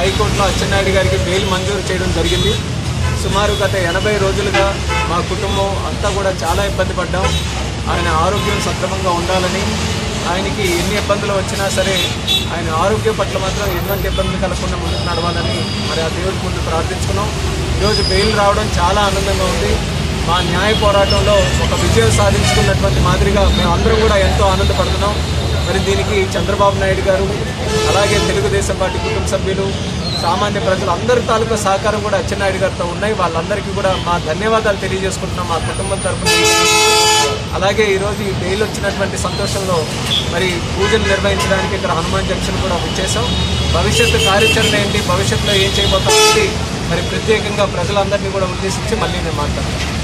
హైకోర్టులో అచ్చెన్నాయుడు గారికి బెయిల్ మంజూరు చేయడం జరిగింది. సుమారు గత 80 రోజులుగా మా కుటుంబం అంతా కూడా చాలా ఇబ్బంది పడ్డాం. ఆయన ఆరోగ్యం సక్రమంగా ఉండాలని, ఆయనకి ఎన్ని ఇబ్బందులు వచ్చినా సరే ఆయన ఆరోగ్యం పట్ల మాత్రం ఎటువంటి ఇబ్బందులు కలగకుండా ముందుకు నడవాలని మరి ఆ దేవుడి ముందు ప్రార్థించుకున్నాం. ఈరోజు బెయిల్ రావడం చాలా ఆనందంగా ఉంది. మా న్యాయ పోరాటంలో ఒక విజయం సాధించుకున్నటువంటి మాదిరిగా మేమందరం కూడా ఎంతో ఆనందపడుతున్నాం. మరి దీనికి చంద్రబాబు నాయుడు గారు, అలాగే తెలుగుదేశం పార్టీ కుటుంబ సభ్యులు, సామాన్య ప్రజలు అందరి తాలూకా సహకారం కూడా అచ్చెన్నాయుడు గారితో ఉన్నాయి. వాళ్ళందరికీ కూడా మా ధన్యవాదాలు తెలియజేసుకుంటున్నాం మా కుటుంబం తరఫున. అలాగే ఈరోజు ఈ బెయిల్ వచ్చినటువంటి సంతోషంలో మరి పూజలు నిర్వహించడానికి ఇక్కడ హనుమాన్ జంక్షన్ కూడా వచ్చేసాం. భవిష్యత్తు కార్యాచరణ ఏంటి, భవిష్యత్తులో ఏం చేయబోతాం మరి ప్రత్యేకంగా ప్రజలందరినీ కూడా ఉద్దేశించి మళ్ళీ నేను మాట్లాడతాను.